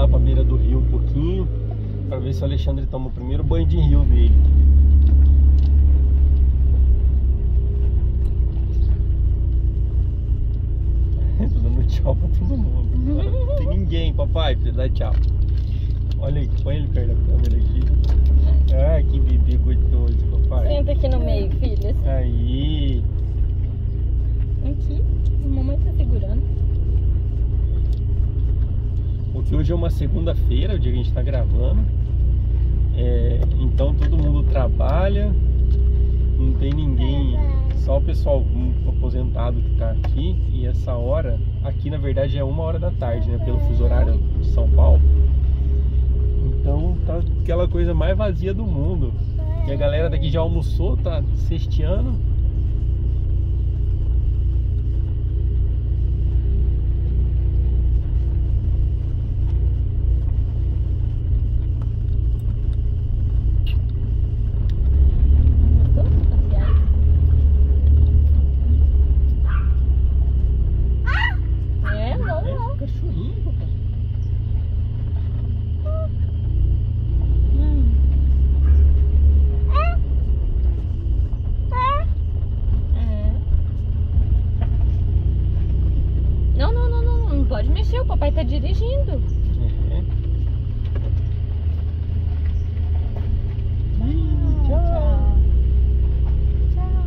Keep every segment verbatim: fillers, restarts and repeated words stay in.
pra beira do rio um pouquinho, pra ver se o Alexandre toma o primeiro banho de rio dele. Tô dando tchau pra todo mundo. Não tem ninguém, papai, pra dar tchau. Olha aí, põe ele perto da câmera aqui. Ah, que bebê gostoso, papai. Senta aqui no meio, filha. Aí. Aqui, a mamãe tá segurando. Porque hoje é uma segunda-feira, o dia que a gente tá gravando. É, então todo mundo trabalha. Não tem ninguém, só o pessoal aposentado que tá aqui. E essa hora, aqui na verdade é uma hora da tarde, né? Pelo fuso horário de São Paulo. Então tá aquela coisa mais vazia do mundo. E a galera daqui já almoçou, tá cesteando. É, não, não. Cachorrinho, papai. Não, não, não, não, não pode mexer, o papai tá dirigindo. É. Tchau, tchau.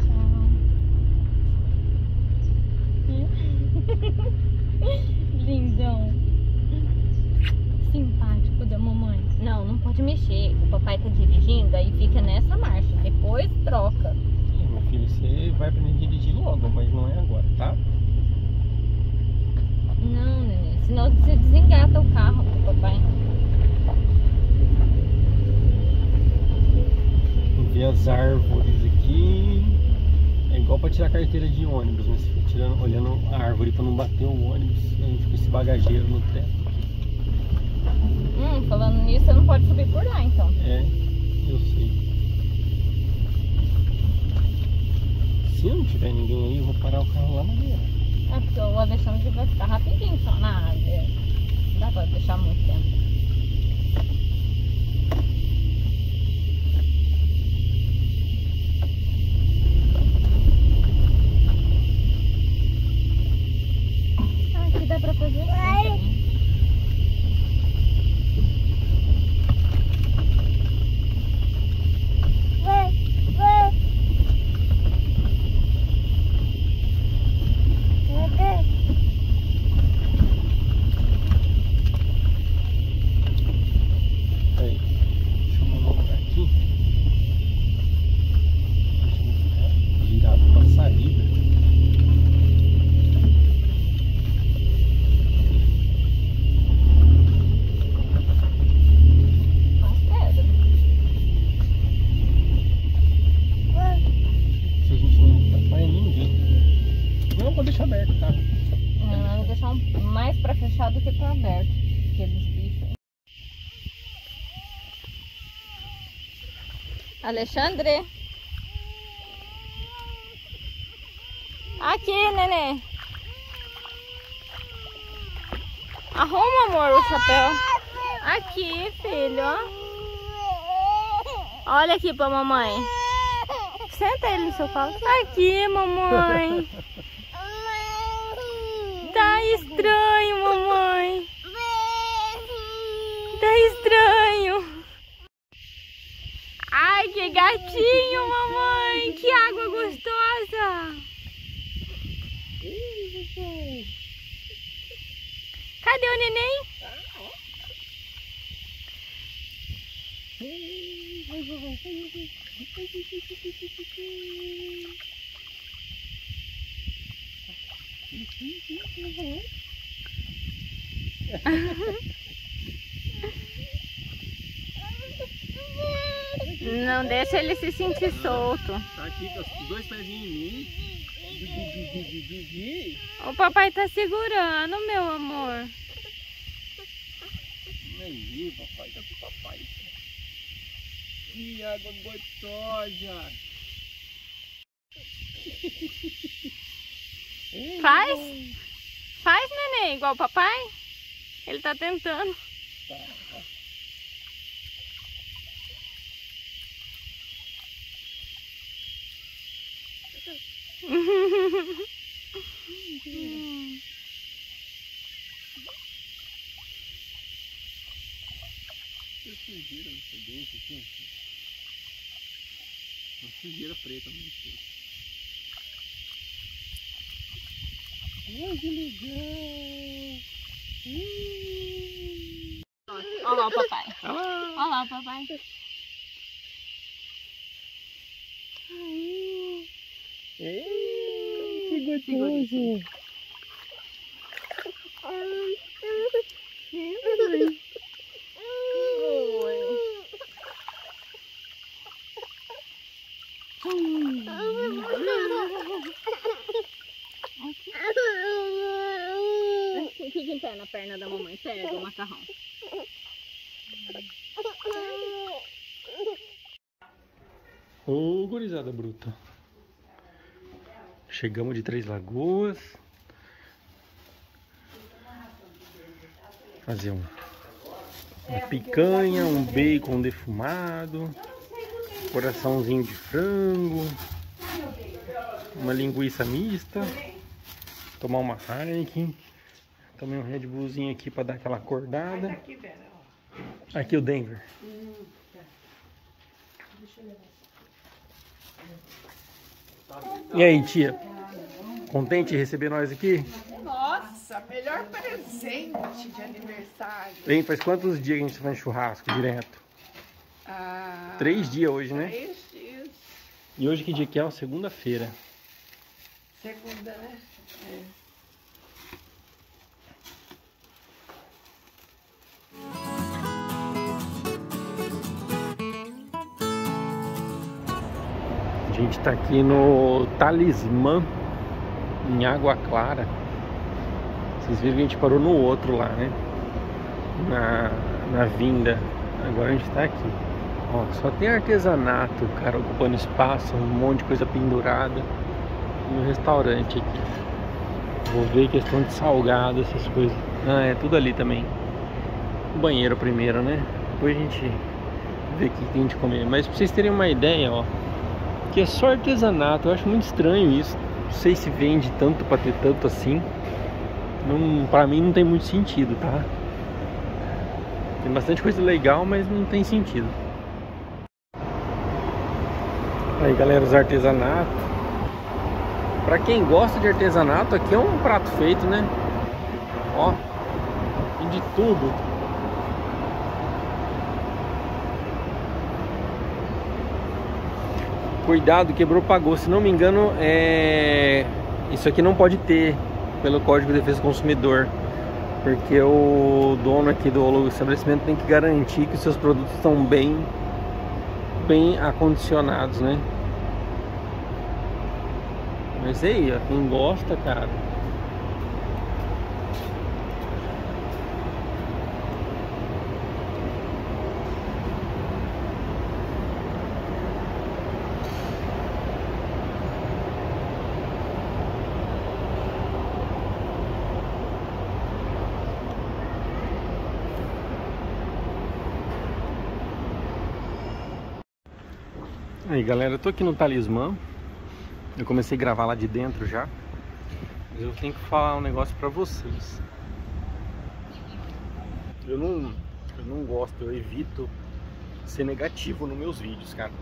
Tchau, lindão. Simpático da mamãe. Não, não pode mexer. O papai tá dirigindo, aí fica nessa marcha. Depois troca. É, meu filho, você vai aprender a dirigir logo, mas não é agora, tá? Não, neném. Senão você desengata o carro pro papai. Ver as árvores aqui. É igual pra tirar carteira de ônibus, né? Você fica tirando, olhando a árvore pra não bater o ônibus. A gente fica esse bagageiro no teto. Hum, falando nisso, você não pode subir por lá, então. É, eu sei. Se não tiver ninguém aí, eu vou parar o carro lá na beira. É porque o Alexandre vai ficar rapidinho só na água. Não dá pra deixar muito tempo. Ah, aqui dá pra fazer assim também. Aí, deixa eu colocar aqui. Deixa eu ficar virado pra saída. As pedras. Se a gente não atrapalha ninguém. Não, vou deixar aberto, tá? Não, vou deixar um, mais pra fechar do que pra aberto. Aqueles bichos aí. Alexandre. Aqui, neném. Arruma, amor, o chapéu. Aqui, filho, ó. Olha aqui pra mamãe. Senta ele no seu colo. Aqui, mamãe. Tá estranho, mamãe. Tá estranho. Ai, que gatinho, mamãe. Que água gostosa. Cadê o neném? Não deixa ele se sentir solto. Tá aqui com os dois pezinhos em mim. O papai tá segurando, meu amor. Aí, papai, tá com o papai. Que água gostosa. Faz? Faz, neném, igual o papai? Ele tá tentando. Tem sujeira no seu dente aqui. Uma sujeira preta no dente. Ai, que legal! Hum. Olha lá o papai. Olha lá. Olha lá o papai. Ei, que gostoso! Fica em pé na perna da mamãe, pega o macarrão. Ô, gurizada bruta. Chegamos de Três Lagoas. Fazer um, uma picanha, um bacon defumado, coraçãozinho de frango, uma linguiça mista, tomar uma Heineken, tomei um Red Bullzinho aqui para dar aquela acordada. Aqui o Denver. E aí, tia? Contente de receber nós aqui? Nossa, melhor presente de aniversário. Bem, faz quantos dias que a gente faz churrasco direto? Ah, Três dias hoje, né? Três dias. E hoje que dia que é? Ó, segunda-feira. Segunda, né? É. A gente tá aqui no Talismã, em Água Clara. Vocês viram que a gente parou no outro lá, né? Na, na vinda. Agora a gente tá aqui. Ó, só tem artesanato, cara, ocupando espaço, um monte de coisa pendurada. E um restaurante aqui. Vou ver questão de salgado, essas coisas. Ah, é tudo ali também. O banheiro primeiro, né? Depois a gente vê o que tem de comer. Mas pra vocês terem uma ideia, ó, que é só artesanato. Eu acho muito estranho isso. Não sei se vende tanto pra ter tanto assim. Não, pra mim não tem muito sentido, tá? Tem bastante coisa legal, mas não tem sentido. Aí, galera, os artesanatos. Pra quem gosta de artesanato, aqui é um prato feito, né? Ó, tem de tudo. Cuidado, quebrou, pagou. Se não me engano, é... isso aqui não pode ter pelo Código de Defesa do Consumidor, porque o dono aqui do estabelecimento tem que garantir que os seus produtos estão bem, bem acondicionados, né? Mas aí, ó, quem gosta, cara. Aí, galera, eu tô aqui no Talismã. Eu comecei a gravar lá de dentro já. Mas eu tenho que falar um negócio pra vocês. Eu não, eu não gosto, eu evito ser negativo nos meus vídeos, cara.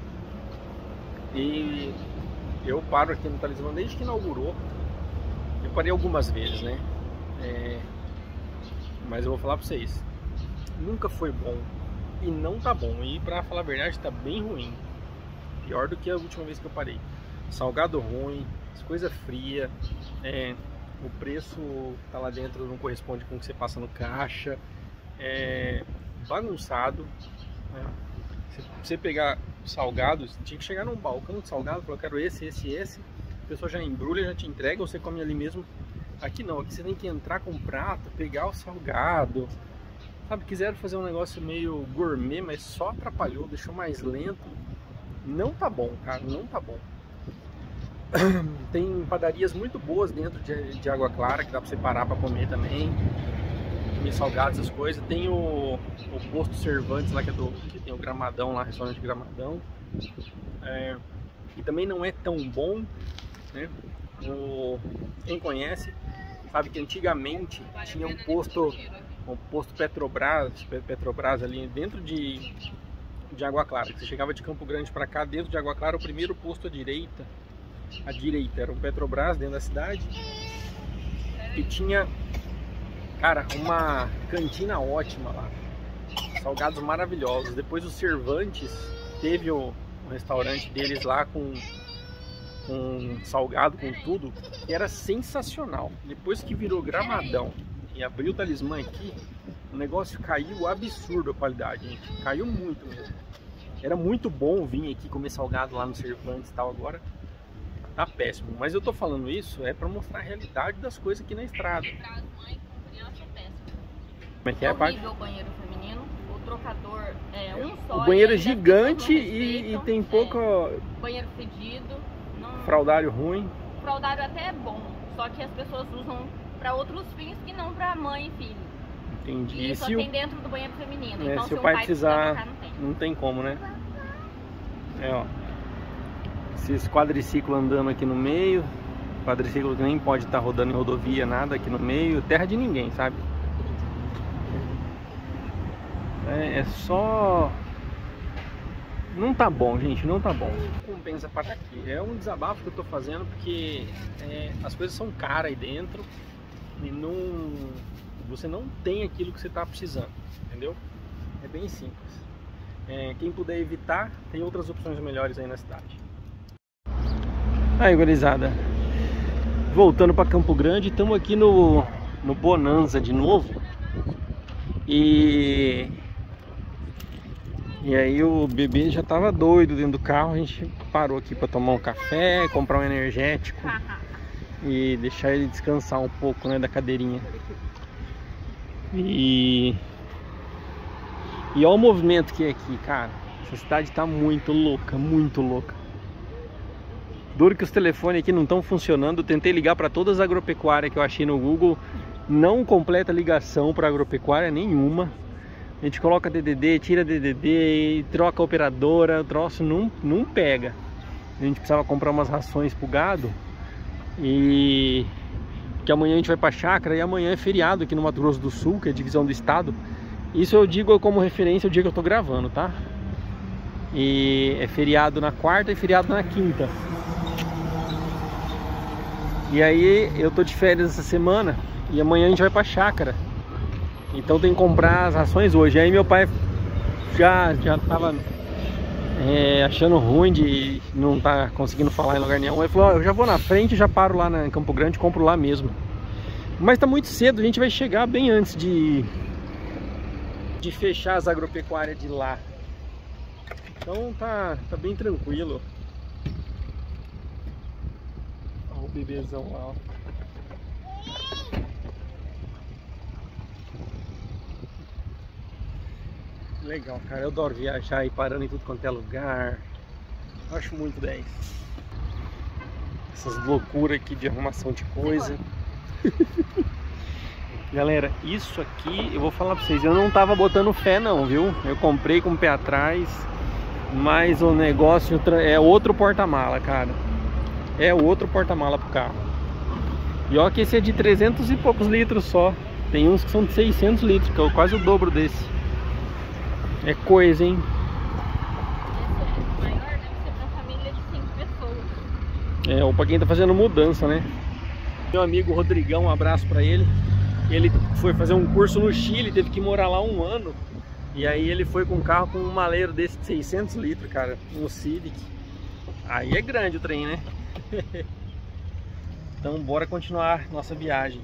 E eu paro aqui no Talismã desde que inaugurou. Eu parei algumas vezes, né? É... Mas eu vou falar pra vocês. Nunca foi bom. E não tá bom. E pra falar a verdade, tá bem ruim. Pior do que a última vez que eu parei. Salgado ruim, as coisas frias, é, o preço que tá lá dentro não corresponde com o que você passa no caixa, é bagunçado, né? Se você pegar salgados, tinha que chegar num balcão de salgado, falar, eu quero esse, esse, esse, a pessoa já embrulha, já te entrega, ou você come ali mesmo. Aqui não, aqui você tem que entrar com o prato, pegar o salgado, sabe, quiseram fazer um negócio meio gourmet, mas só atrapalhou, deixou mais lento. Não tá bom, cara, não tá bom. Tem padarias muito boas dentro de, de Água Clara, que dá pra você parar pra comer também. comer salgados, essas coisas. Tem o, o posto Cervantes lá, que, é do, que tem o Gramadão lá, restaurante Gramadão. É, e também não é tão bom, né? O, quem conhece sabe que antigamente tinha um posto, um posto Petrobras, Petrobras ali dentro de, de Água Clara. Você chegava de Campo Grande para cá, dentro de Água Clara, o primeiro posto à direita, à direita era um Petrobras dentro da cidade. E tinha, cara, uma cantina ótima lá, salgados maravilhosos. Depois o Cervantes teve o, o restaurante deles lá com, com salgado, com tudo, que era sensacional. Depois que virou Gramadão e abriu o Talismã aqui, o negócio caiu absurdo a qualidade, gente. Caiu muito mesmo. Era muito bom vir aqui comer salgado lá no Cervantes e tal, agora tá péssimo. Mas eu tô falando isso é pra mostrar a realidade das coisas aqui na estrada. Como é que é, pai? O banheiro feminino, o trocador é um só. O banheiro é e gigante e, e tem pouco... É, banheiro fedido. Não... Fraldário ruim. O fraldário até é bom, só que as pessoas usam pra outros fins que não pra mãe e filho. Entendi. E só se tem o... dentro do banheiro feminino. É, então se, se o pai, pai precisar, trocar, não tem. Não tem como, né? É, ó. Esses quadriciclos andando aqui no meio. Quadriciclo que nem pode estar rodando em rodovia, nada aqui no meio. Terra de ninguém, sabe? É, é só... Não tá bom, gente, não tá bom. Compensa para aqui. É um desabafo que eu tô fazendo porque é, as coisas são caras aí dentro e não, você não tem aquilo que você tá precisando, entendeu? É bem simples. É, quem puder evitar, tem outras opções melhores aí na cidade. Aí, gurizada, voltando para Campo Grande, estamos aqui no, no Bonanza de novo. E... E aí o bebê já tava doido dentro do carro, a gente parou aqui para tomar um café, comprar um energético e deixar ele descansar um pouco, né, da cadeirinha. E... E olha o movimento que é aqui, cara. Essa cidade tá muito louca, muito louca. Duro que os telefones aqui não estão funcionando. Eu tentei ligar para todas as agropecuárias que eu achei no Google. Não completa ligação para agropecuária nenhuma. A gente coloca D D D, tira D D D, troca a operadora, o troço não, não pega. A gente precisava comprar umas rações pro gado. E... que amanhã a gente vai pra chácara e amanhã é feriado aqui no Mato Grosso do Sul, que é a divisão do estado. Isso eu digo como referência o dia que eu tô gravando, tá? E é feriado na quarta e feriado na quinta. E aí eu tô de férias essa semana e amanhã a gente vai pra chácara. Então tem que comprar as rações hoje. Aí meu pai já, já tava é, achando ruim de não tá conseguindo falar em lugar nenhum. Ele falou, ó, eu já vou na frente, já paro lá na Campo Grande, compro lá mesmo. Mas tá muito cedo, a gente vai chegar bem antes de, de fechar as agropecuárias de lá. Então tá, tá bem tranquilo. Olha o bebezão lá, ó. Legal, cara, eu adoro viajar e parando em tudo quanto é lugar. Eu acho muito dez. Essas loucuras aqui de arrumação de coisa. Galera, isso aqui, eu vou falar pra vocês, eu não tava botando fé não, viu? Eu comprei com o pé atrás, mas o negócio é outro porta-mala, cara. É outro porta-mala pro carro. E ó que esse é de trezentos e poucos litros só. Tem uns que são de seiscentos litros, que é quase o dobro desse. É coisa, hein? Esse maior deve ser pra família de cinco pessoas. É, ou pra quem tá fazendo mudança, né? Meu amigo Rodrigão, um abraço pra ele. Ele foi fazer um curso no Chile, teve que morar lá um ano. E aí ele foi com um carro com um maleiro desse de seiscentos litros, cara, um Civic. Aí é grande o trem, né? Então bora continuar nossa viagem.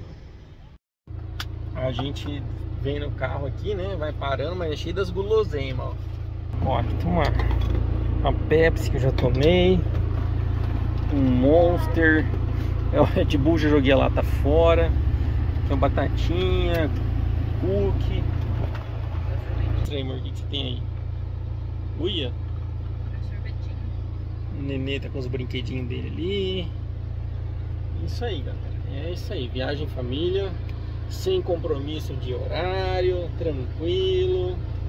A gente vem no carro aqui, né? Vai parando, mas é cheio das guloseimas, ó. Ó, aqui tem uma, uma Pepsi que eu já tomei. Um Monster. É, o Red Bull já joguei lá, tá fora. Tem uma batatinha, cookie. Mostra aí, amor, o que você tem aí? Uia. Sorvetinho. O nenê tá com os brinquedinhos dele ali. Isso aí, galera. É isso aí. Viagem em família. sem compromisso de horário, tranquilo.